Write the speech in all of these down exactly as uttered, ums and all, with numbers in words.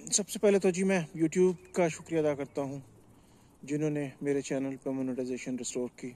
सबसे पहले तो जी मैं यूट्यूब का शुक्रिया अदा करता हूँ जिन्होंने मेरे चैनल पर मोनेटाइजेशन रिस्टोर की।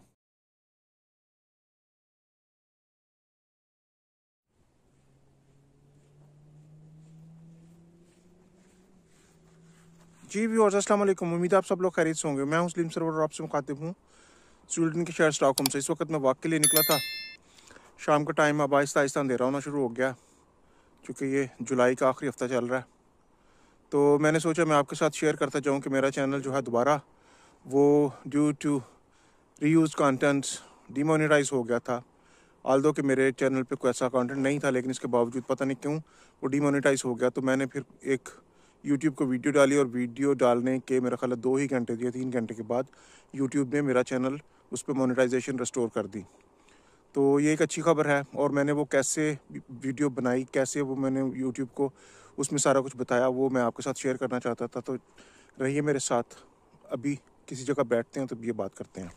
जी व्यूअर्स अस्सलाम वालेकुम, उम्मीद है आप सब लोग खैरियत से होंगे। मैं मुस्लिम सरवर और आपसे मुखातिब हूँ स्वीडन के शहर स्टॉकहोम से। इस वक्त मैं वॉक के लिए निकला था। शाम का टाइम अब आहिस्ता आहिस्ता अंधेरा होना शुरू हो गया क्योंकि ये जुलाई का आखिरी हफ्ता चल रहा है। तो मैंने सोचा मैं आपके साथ शेयर करता जाऊँ कि मेरा चैनल जो है दोबारा वो due to reuse content demonetise हो गया था। आल्दो कि मेरे चैनल पे कोई ऐसा कंटेंट नहीं था, लेकिन इसके बावजूद पता नहीं क्यों वो डीमोनेटाइज हो गया। तो मैंने फिर एक यूट्यूब को वीडियो डाली और वीडियो डालने के मेरा ख्याल दो ही घंटे या तीन घंटे के बाद यूट्यूब ने मेरा चैनल उस पर मोनेटाइजेशन रिस्टोर कर दी। तो ये एक अच्छी खबर है। और मैंने वो कैसे वीडियो बनाई, कैसे वो मैंने यूट्यूब को उसमें सारा कुछ बताया, वो मैं आपके साथ शेयर करना चाहता था। तो रहिए मेरे साथ, अभी किसी जगह बैठते हैं तो ये बात करते हैं।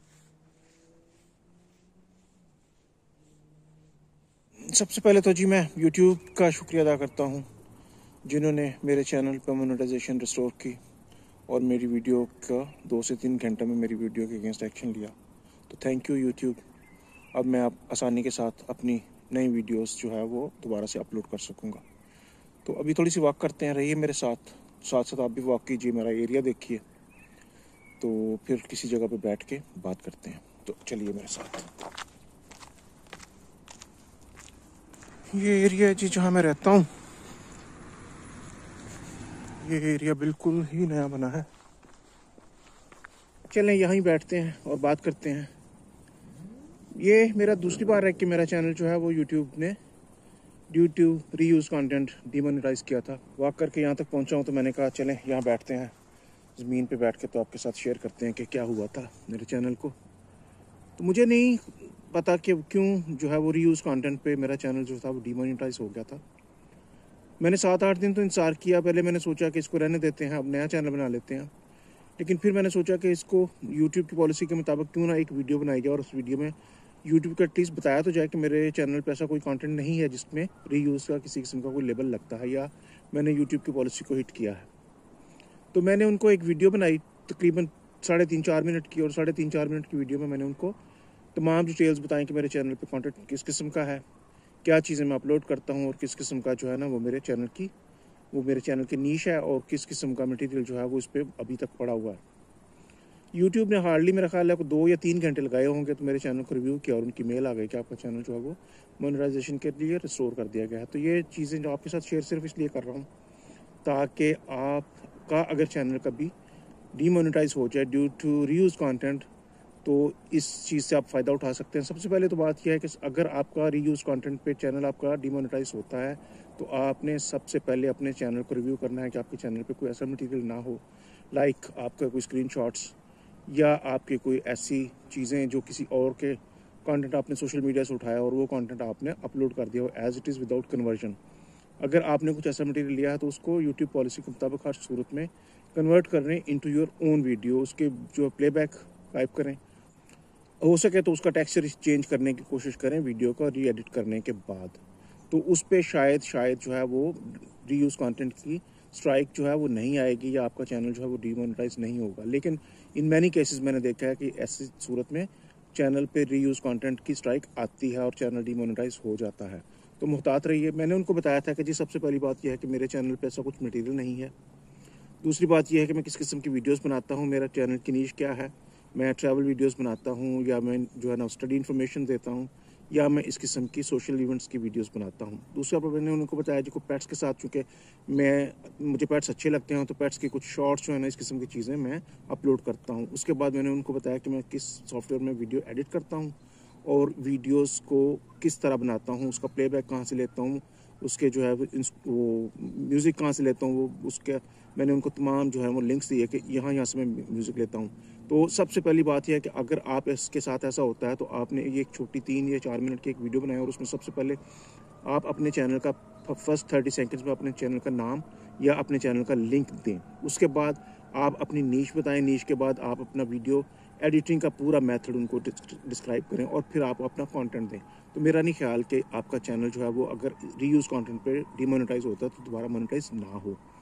सबसे पहले तो जी मैं यूट्यूब का शुक्रिया अदा करता हूँ जिन्होंने मेरे चैनल पर मोनेटाइजेशन रिस्टोर की और मेरी वीडियो का दो से तीन घंटे में मेरी वीडियो के अगेंस्ट एक्शन लिया। तो थैंक यू यूट्यूब। अब मैं आप आसानी के साथ अपनी नई वीडियोस जो है वो दोबारा से अपलोड कर सकूँगा। तो अभी थोड़ी सी वॉक करते हैं, रहिए मेरे साथ साथ साथ आप भी वॉक कीजिए, मेरा एरिया देखिए। तो फिर किसी जगह पे बैठ के बात करते हैं। तो चलिए मेरे साथ। ये एरिया है जी जहाँ मैं रहता हूँ। ये एरिया बिल्कुल ही नया बना है। चलें यहीं बैठते हैं और बात करते हैं। ये मेरा दूसरी बार है कि मेरा चैनल जो है वो यूट्यूब ने due to reuse content demonetise किया था। वॉक करके यहाँ तक पहुँचा हूँ तो मैंने कहा चलें यहाँ बैठते हैं ज़मीन पे बैठ के, तो आपके साथ शेयर करते हैं कि क्या हुआ था मेरे चैनल को। तो मुझे नहीं पता कि क्यों जो है वो रीयूज कंटेंट पे मेरा चैनल जो था वो डीमोनेटाइज हो गया था। मैंने सात आठ दिन तो इंतज़ार किया। पहले मैंने सोचा कि इसको रहने देते हैं, अब नया चैनल बना लेते हैं। लेकिन फिर मैंने सोचा कि इसको यूट्यूब की पॉलिसी के मुताबिक क्यों ना एक वीडियो बनाई जाए और उस वीडियो में यूट्यूब का एटलीस्ट बताया तो जाए कि मेरे चैनल पे ऐसा कोई कंटेंट नहीं है जिसमें रीयूज़ का किसी किस्म का कोई लेबल लगता है या मैंने यूट्यूब की पॉलिसी को हिट किया है। तो मैंने उनको एक वीडियो बनाई तकरीबन साढ़े तीन चार मिनट की, और साढ़े तीन चार मिनट की वीडियो में मैंने उनको तमाम डिटेल्स बताएं कि मेरे चैनल पे कंटेंट किस किस्म का है, क्या चीज़ें मैं अपलोड करता हूँ और किस किस्म का जो है ना वो मेरे चैनल की वो मेरे चैनल की नीश है और किस किस्म का मटेरियल जो है वो इस पर अभी तक पड़ा हुआ है। यूट्यूब ने हार्डली मेरा ख्याल है को दो या तीन घंटे लगाए होंगे तो मेरे चैनल को रिव्यू किया और उनकी मेल आ गई कि आपका चैनल जो है वो मोनेटाइजेशन के लिए रिस्टोर कर दिया गया है। तो ये चीज़ें जो आपके साथ शेयर सिर्फ इसलिए कर रहा हूँ ताकि आपका अगर चैनल कभी डीमोनेटाइज हो जाए ड्यू टू रीयूज कंटेंट तो इस चीज़ से आप फ़ायदा उठा सकते हैं। सबसे पहले तो बात यह है कि अगर आपका रीयूज कंटेंट पे चैनल आपका डीमोनेटाइज होता है तो आपने सबसे पहले अपने चैनल को रिव्यू करना है कि आपके चैनल पे कोई ऐसा मटेरियल ना हो, लाइक आपका कोई स्क्रीनशॉट्स या आपके कोई ऐसी चीज़ें जो किसी और के कंटेंट आपने सोशल मीडिया से उठाया और वो कंटेंट आपने अपलोड कर दिया हो as it is without conversion. अगर आपने कुछ ऐसा मटेरियल लिया है तो उसको यूट्यूब पॉलिसी के मुताबिक हर सूरत में कन्वर्ट करने इनटू योर ओन वीडियो, उसके जो प्लेबैक टाइप करें, हो सके तो उसका टेक्सचर चेंज करने की कोशिश करें वीडियो को री एडिट करने के बाद। तो उस पर शायद शायद जो है वो रीयूज कंटेंट की स्ट्राइक जो है वो नहीं आएगी या आपका चैनल जो है वो डीमोनेटाइज नहीं होगा। लेकिन इन मैनी केसेस मैंने देखा है कि ऐसी सूरत में चैनल पे रीयूज कंटेंट की स्ट्राइक आती है और चैनल डीमोनेटाइज हो जाता है। तो मुहतात रहिए। मैंने उनको बताया था कि जी सबसे पहली बात यह है कि मेरे चैनल पे ऐसा कुछ मटेरियल नहीं है। दूसरी बात यह है कि मैं किस किस्म की वीडियोस बनाता हूँ, मेरा चैनल की नीश क्या है। मैं ट्रैवल वीडियोस बनाता हूँ या मैं जो है ना स्टडी इन्फॉर्मेशन देता हूँ या मैं इस किस्म की सोशल इवेंट्स की वीडियोस बनाता हूँ। दूसरा पर मैंने उनको बताया जो पेट्स के साथ, चूँकि मैं मुझे पेट्स अच्छे लगते हैं तो पेट्स के कुछ शॉर्ट्स जो है ना इस किस्म की चीज़ें मैं अपलोड करता हूँ। उसके बाद मैंने उनको बताया कि मैं किस सॉफ्टवेयर में वीडियो एडिट करता हूँ और वीडियोज़ को किस तरह बनाता हूँ, उसका प्लेबैक कहाँ से लेता हूँ, उसके जो है वो म्यूज़िक कहाँ से लेता हूँ, वो उसके मैंने उनको तमाम जो है वो लिंक्स दिए कि यहाँ यहाँ से मैं म्यूज़िक लेता हूँ। तो सबसे पहली बात यह है कि अगर आप इसके साथ ऐसा होता है तो आपने ये एक छोटी तीन या चार मिनट की एक वीडियो बनाई और उसमें सबसे पहले आप अपने चैनल का फर्स्ट थर्टी सेकेंड्स में अपने चैनल का नाम या अपने चैनल का लिंक दें। उसके बाद आप अपनी नीश बताएं, नीश के बाद आप अपना वीडियो एडिटिंग का पूरा मेथड उनको डिस्क्राइब करें और फिर आप अपना कंटेंट दें। तो मेरा नहीं ख्याल कि आपका चैनल जो है वो अगर रीयूज कंटेंट पे डीमोनेटाइज होता है तो दोबारा मोनेटाइज ना हो।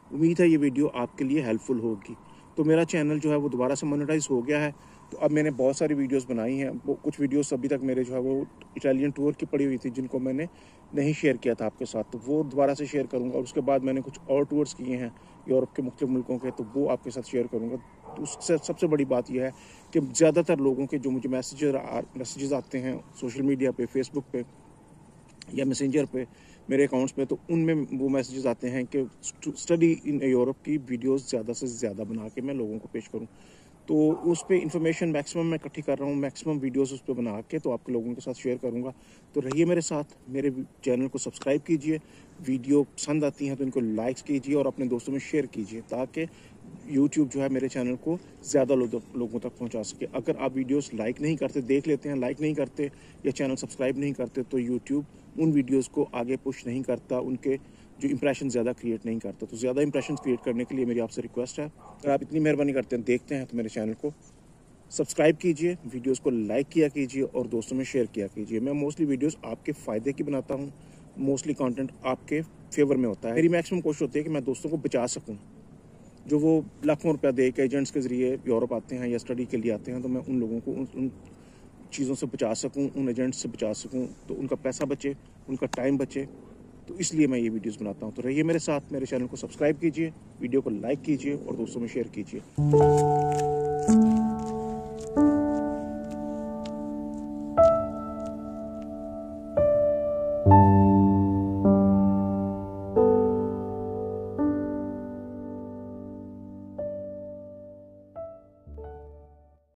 उम्मीद है ये वीडियो आपके लिए हेल्पफुल होगी। तो मेरा चैनल जो है वो दोबारा से मोनेटाइज हो गया है। तो अब मैंने बहुत सारी वीडियोस बनाई हैं, वो कुछ वीडियोस अभी तक मेरे जो है वो इटालियन टूर की पड़ी हुई थी जिनको मैंने नहीं शेयर किया था आपके साथ, तो वो दोबारा से शेयर करूँगा। और उसके बाद मैंने कुछ और टूर्स किए हैं यूरोप के मुख्तलिफ मुल्कों के, तो वो आपके साथ शेयर करूँगा। तो उससे सबसे बड़ी बात यह है कि ज़्यादातर लोगों के जो मुझे मैसेज मैसेजेस आते हैं सोशल मीडिया पे, फेसबुक पे या मैसेंजर पे, मेरे अकाउंट्स पे, तो उनमें वो मैसेजेस आते हैं कि स्टडी इन यूरोप की वीडियोस ज़्यादा से ज़्यादा बना के मैं लोगों को पेश करूं। तो उस पर इंफॉर्मेशन मैक्सिमम मैं इकट्ठी कर रहा हूँ, मैक्सिमम वीडियोस उस पर बना के तो आपके लोगों के साथ शेयर करूँगा। तो रहिए मेरे साथ, मेरे चैनल को सब्सक्राइब कीजिए, वीडियो पसंद आती हैं तो इनको लाइक कीजिए और अपने दोस्तों में शेयर कीजिए ताकि यूट्यूब जो है मेरे चैनल को ज़्यादा लोगों तक पहुंचा सके। अगर आप वीडियोस लाइक नहीं करते, देख लेते हैं, लाइक नहीं करते या चैनल सब्सक्राइब नहीं करते, तो यूट्यूब उन वीडियोस को आगे पुश नहीं करता, उनके जो इंप्रेशन ज़्यादा क्रिएट नहीं करता। तो ज़्यादा इंप्रेशन क्रिएट करने के लिए मेरी आपसे रिक्वेस्ट है, अगर आप इतनी मेहरबानी करते हैं, देखते हैं, तो मेरे चैनल को सब्सक्राइब कीजिए, वीडियोस को लाइक किया कीजिए और दोस्तों में शेयर किया कीजिए। मैं मोस्टली वीडियोस आपके फ़ायदे की बनाता हूँ, मोस्टली कंटेंट आपके फेवर में होता है। मेरी मैक्सिमम कोशिश होती है कि मैं दोस्तों को बचा सकूँ, जो वो लाखों रुपया दे के एजेंट्स के ज़रिए यूरोप आते हैं या स्टडी के लिए आते हैं, तो मैं उन लोगों को उन, उन चीज़ों से बचा सकूं, उन एजेंट्स से बचा सकूं, तो उनका पैसा बचे, उनका टाइम बचे। तो इसलिए मैं ये वीडियोस बनाता हूं। तो रहिए मेरे साथ, मेरे चैनल को सब्सक्राइब कीजिए, वीडियो को लाइक कीजिए और दोस्तों में शेयर कीजिए।